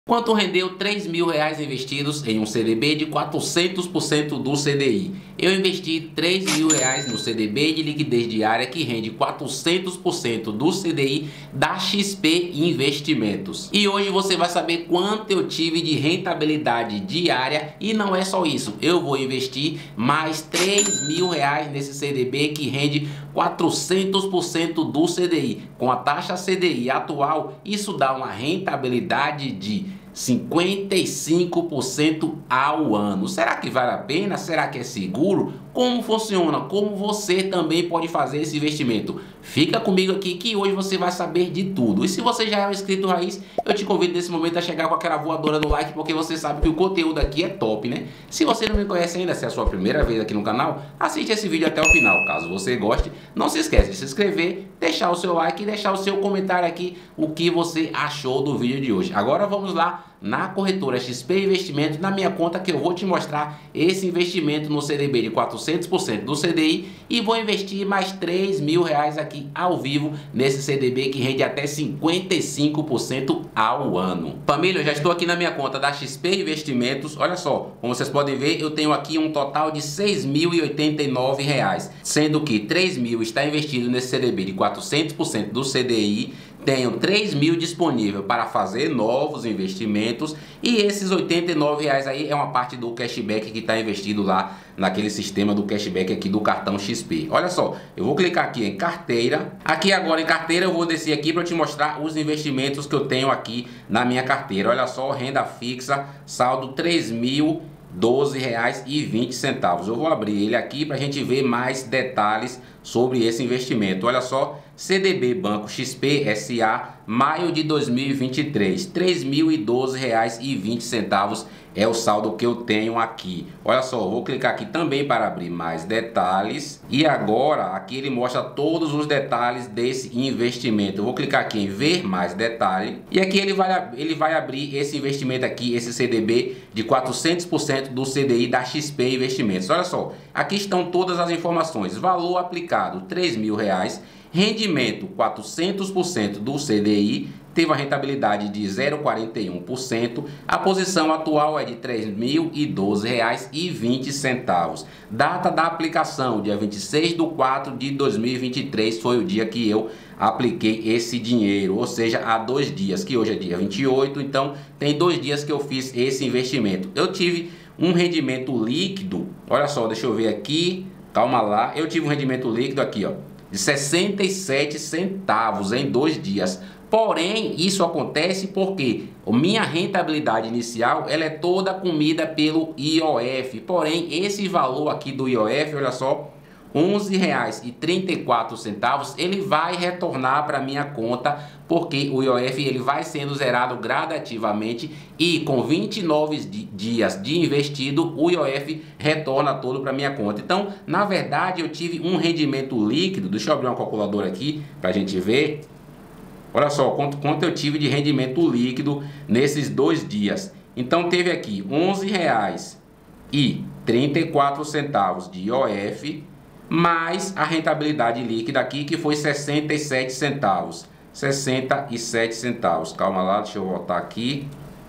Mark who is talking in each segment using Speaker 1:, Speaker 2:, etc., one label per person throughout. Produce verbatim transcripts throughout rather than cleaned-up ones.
Speaker 1: Quanto rendeu três mil reais investidos em um C D B de quatrocentos por cento do C D I? Eu investi três mil reais no C D B de liquidez diária que rende quatrocentos por cento do C D I da X P Investimentos. E hoje você vai saber quanto eu tive de rentabilidade diária e não é só isso. Eu vou investir mais três mil reais nesse C D B que rende quatrocentos por cento do C D I. Com a taxa C D I atual, isso dá uma rentabilidade de cinquenta e cinco por cento ao ano. Será que vale a pena? Será que é seguro? Como funciona? Como você também pode fazer esse investimento? Fica comigo aqui que hoje você vai saber de tudo. E se você já é um inscrito raiz, eu te convido nesse momento a chegar com aquela voadora no like, porque você sabe que o conteúdo aqui é top, né? Se você não me conhece ainda, se é a sua primeira vez aqui no canal, assiste esse vídeo até o final. Caso você goste, não se esqueça de se inscrever, deixar o seu like e deixar o seu comentário aqui o que você achou do vídeo de hoje. Agora vamos lá na corretora X P Investimentos, na minha conta, que eu vou te mostrar esse investimento no C D B de quatrocentos por cento do C D I e vou investir mais três mil reais aqui ao vivo nesse C D B que rende até cinquenta e cinco por cento ao ano. Família, eu já estou aqui na minha conta da X P Investimentos. Olha só, como vocês podem ver, eu tenho aqui um total de seis mil e oitenta e nove reais, sendo que três mil está investido nesse C D B de quatrocentos por cento do C D I. Tenho três mil disponível para fazer novos investimentos e esses oitenta e nove reais aí é uma parte do cashback que está investido lá naquele sistema do cashback aqui do cartão X P. Olha só, eu vou clicar aqui em carteira. Aqui agora em carteira eu vou descer aqui para te mostrar os investimentos que eu tenho aqui na minha carteira. Olha só, renda fixa, saldo três mil e doze reais e vinte centavos. Eu vou abrir ele aqui para a gente ver mais detalhes sobre esse investimento. Olha só, C D B Banco X P S A, maio de dois mil e vinte e três, três mil e doze reais e vinte centavos é o saldo que eu tenho aqui. Olha só, vou clicar aqui também para abrir mais detalhes e agora aqui ele mostra todos os detalhes desse investimento. Eu vou clicar aqui em ver mais detalhe e aqui ele vai, ele vai abrir esse investimento aqui, esse C D B de quatrocentos por cento do C D I da X P Investimentos. Olha só, aqui estão todas as informações. Valor aplicado três mil reais, rendimento quatrocentos por cento do C D I, teve uma rentabilidade de zero vírgula quarenta e um por cento. A posição atual é de três mil e doze reais e vinte centavos. Data da aplicação, dia vinte e seis de quatro de dois mil e vinte e três, foi o dia que eu apliquei esse dinheiro, ou seja, há dois dias, que hoje é dia vinte e oito, então tem dois dias que eu fiz esse investimento. Eu tive um rendimento líquido, olha só, deixa eu ver aqui, calma lá, eu tive um rendimento líquido aqui, ó, de sessenta e sete centavos em dois dias. Porém, isso acontece porque a minha rentabilidade inicial ela é toda comida pelo I O F. Porém, esse valor aqui do I O F, olha só, onze reais e trinta e quatro centavos, ele vai retornar para minha conta, porque o I O F ele vai sendo zerado gradativamente e com vinte e nove dias de investido, o I O F retorna todo para minha conta. Então, na verdade, eu tive um rendimento líquido. Deixa eu abrir uma calculadora aqui para a gente ver. Olha só quanto, quanto eu tive de rendimento líquido nesses dois dias. Então, teve aqui onze reais e trinta e quatro centavos de I O F, mais a rentabilidade líquida aqui, que foi sessenta e sete centavos. sessenta e sete centavos. Calma lá, deixa eu voltar aqui.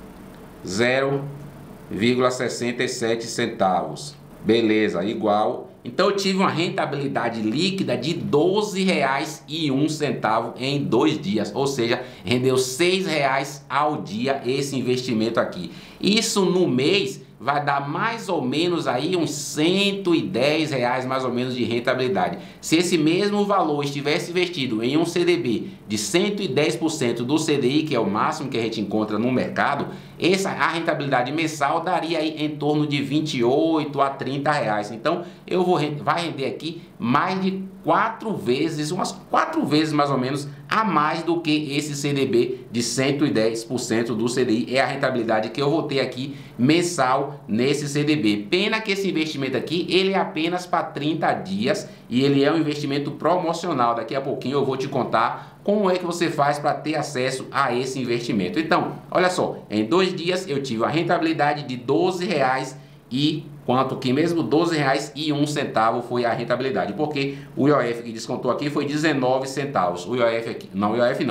Speaker 1: zero vírgula sessenta e sete centavos. Beleza, igual. Então eu tive uma rentabilidade líquida de doze reais e um centavo em dois dias. Ou seja, rendeu seis reais ao dia esse investimento aqui. Isso no mês vai dar mais ou menos aí uns cento e dez reais mais ou menos de rentabilidade. Se esse mesmo valor estivesse investido em um C D B de cento e dez por cento do C D I, que é o máximo que a gente encontra no mercado, essa a rentabilidade mensal daria aí em torno de vinte e oito a trinta reais. Então eu vou vai render aqui mais de quatro vezes, umas quatro vezes mais ou menos a mais do que esse C D B de cento e dez por cento do C D I. É a rentabilidade que eu vou ter aqui mensal nesse C D B. Pena que esse investimento aqui ele é apenas para trinta dias e ele é um investimento promocional. Daqui a pouquinho eu vou te contar como é que você faz para ter acesso a esse investimento. Então, olha só, em dois dias eu tive a rentabilidade de doze reais e quanto que mesmo doze reais e um centavo foi a rentabilidade, porque o I O F que descontou aqui foi dezenove centavos. O I O F aqui, não, o I O F não.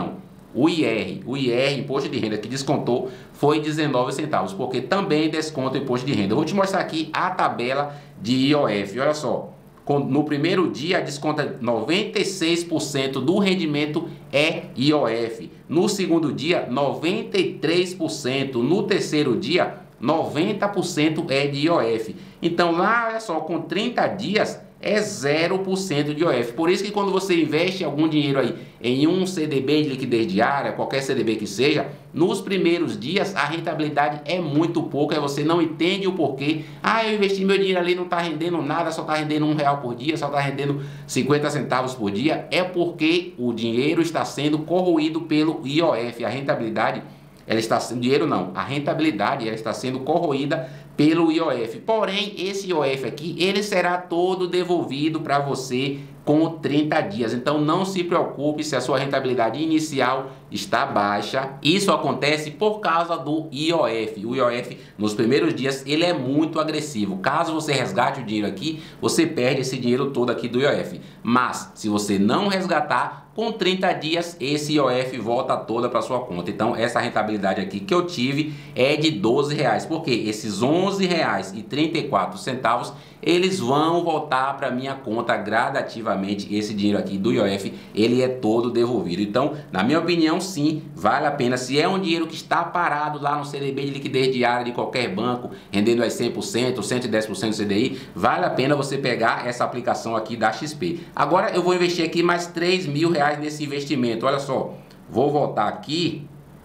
Speaker 1: o I R. O I R, imposto de renda que descontou, foi dezenove centavos, porque também desconta o imposto de renda. Eu vou te mostrar aqui a tabela de I O F. Olha só, no primeiro dia desconta noventa e seis por cento do rendimento é I O F. No segundo dia, noventa e três por cento. No terceiro dia, noventa por cento é de I O F. Então lá, olha só, com trinta dias é zero por cento de I O F. Por isso que quando você investe algum dinheiro aí em um C D B de liquidez diária, qualquer C D B que seja, nos primeiros dias a rentabilidade é muito pouca, você não entende o porquê. Ah, eu investi meu dinheiro ali, não está rendendo nada, só está rendendo um real por dia, só está rendendo cinquenta centavos por dia. É porque o dinheiro está sendo corroído pelo I O F. A rentabilidade, ela está sendo, dinheiro não, a rentabilidade ela está sendo corroída pelo I O F. Porém, esse I O F aqui, ele será todo devolvido para você com trinta dias. Então não se preocupe se a sua rentabilidade inicial está baixa. Isso acontece por causa do I O F. O I O F nos primeiros dias ele é muito agressivo. Caso você resgate o dinheiro aqui, você perde esse dinheiro todo aqui do I O F. Mas se você não resgatar, com trinta dias esse I O F volta toda para sua conta. Então essa rentabilidade aqui que eu tive é de doze reais, porque esses onze reais e trinta e quatro centavos eles vão voltar para minha conta gradativamente. Esse dinheiro aqui do I O F ele é todo devolvido. Então, na minha opinião, sim, vale a pena. Se é um dinheiro que está parado lá no C D B de liquidez diária de qualquer banco, rendendo aí cem por cento, cento e dez por cento do C D I, vale a pena você pegar essa aplicação aqui da X P. Agora eu vou investir aqui mais três mil reais nesse investimento. Olha só, vou voltar aqui,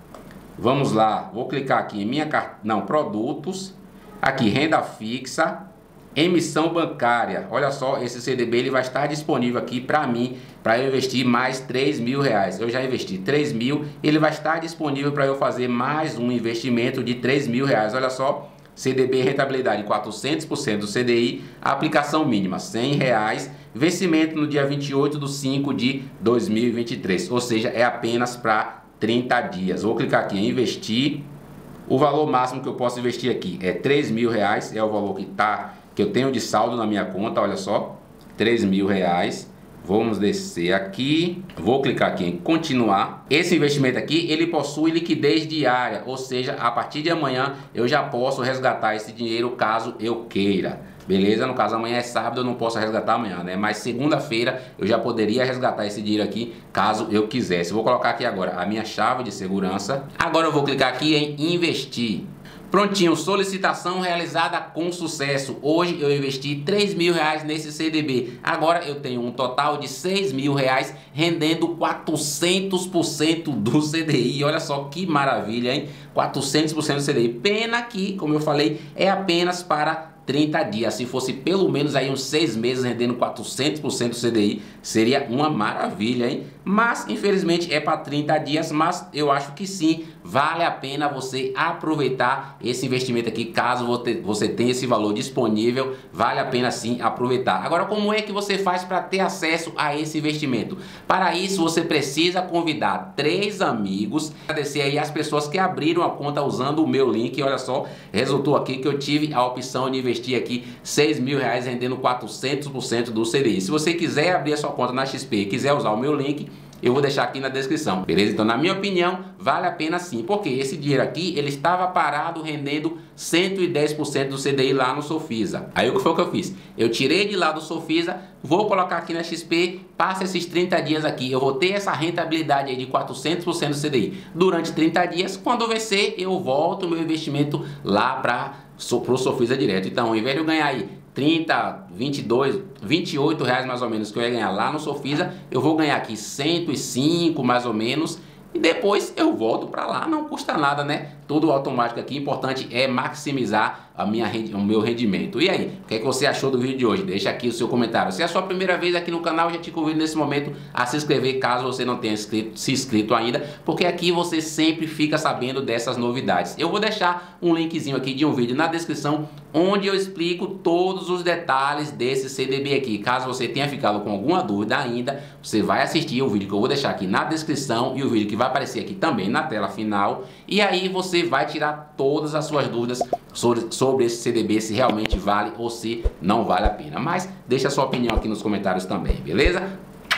Speaker 1: vamos lá, vou clicar aqui em minha carta, não, produtos, aqui renda fixa, emissão bancária. Olha só, esse C D B ele vai estar disponível aqui para mim, para eu investir mais três mil reais. Eu já investi três mil, ele vai estar disponível para eu fazer mais um investimento de três mil reais. Olha só, C D B rentabilidade quatrocentos por cento do C D I, aplicação mínima cem reais, vencimento no dia vinte e oito de cinco de dois mil e vinte e três, ou seja, é apenas para trinta dias. Vou clicar aqui em investir. O valor máximo que eu posso investir aqui é três mil reais, é o valor que tá, que eu tenho de saldo na minha conta. Olha só, três mil reais. Vamos descer aqui, vou clicar aqui em continuar. Esse investimento aqui, ele possui liquidez diária, ou seja, a partir de amanhã eu já posso resgatar esse dinheiro caso eu queira. Beleza? No caso, amanhã é sábado, eu não posso resgatar amanhã, né? Mas segunda-feira eu já poderia resgatar esse dinheiro aqui, caso eu quisesse. Vou colocar aqui agora a minha chave de segurança. Agora eu vou clicar aqui em investir. Prontinho, solicitação realizada com sucesso. Hoje eu investi três mil reais nesse C D B. Agora eu tenho um total de seis mil reais, rendendo quatrocentos por cento do C D I. Olha só que maravilha, hein? quatrocentos por cento do C D I. Pena que, como eu falei, é apenas para trinta dias. Se fosse pelo menos aí uns seis meses rendendo quatrocentos por cento do C D I, seria uma maravilha, hein? Mas infelizmente é para trinta dias, mas eu acho que sim, vale a pena você aproveitar esse investimento aqui, caso você tenha esse valor disponível, vale a pena sim aproveitar. Agora, como é que você faz para ter acesso a esse investimento? Para isso, você precisa convidar três amigos, agradecer aí as pessoas que abriram a conta usando o meu link. Olha só, resultou aqui que eu tive a opção de investir aqui seis mil reais rendendo quatrocentos por cento do C D I. Se você quiser abrir a sua conta na X P e quiser usar o meu link, eu vou deixar aqui na descrição, beleza? Então, na minha opinião, vale a pena sim, porque esse dinheiro aqui, ele estava parado rendendo cento e dez por cento do C D I lá no Sofisa. Aí o que foi que eu fiz? Eu tirei de lá do Sofisa, vou colocar aqui na X P, passa esses trinta dias aqui, eu vou ter essa rentabilidade aí de quatrocentos por cento do C D I durante trinta dias. Quando eu vencer, eu volto o meu investimento lá para o Sofisa direto. Então, ao invés de eu ganhar aí trinta, vinte e dois, vinte e oito reais mais ou menos que eu ia ganhar lá no Sofisa, eu vou ganhar aqui cento e cinco mais ou menos, e depois eu volto para lá, não custa nada, né? Tudo automático aqui, importante é maximizar a minha, o meu rendimento. E aí, o que é que você achou do vídeo de hoje? Deixa aqui o seu comentário. Se é a sua primeira vez aqui no canal, já te convido nesse momento a se inscrever, caso você não tenha inscrito, se inscrito ainda, porque aqui você sempre fica sabendo dessas novidades. Eu vou deixar um linkzinho aqui de um vídeo na descrição, onde eu explico todos os detalhes desse C D B aqui. Caso você tenha ficado com alguma dúvida ainda, você vai assistir o vídeo que eu vou deixar aqui na descrição e o vídeo que vai aparecer aqui também na tela final, e aí você vai tirar todas as suas dúvidas sobre, sobre esse C D B, se realmente vale ou se não vale a pena. Mas deixa a sua opinião aqui nos comentários também, beleza?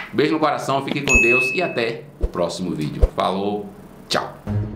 Speaker 1: Beijo no coração, fique com Deus e até o próximo vídeo. Falou, tchau!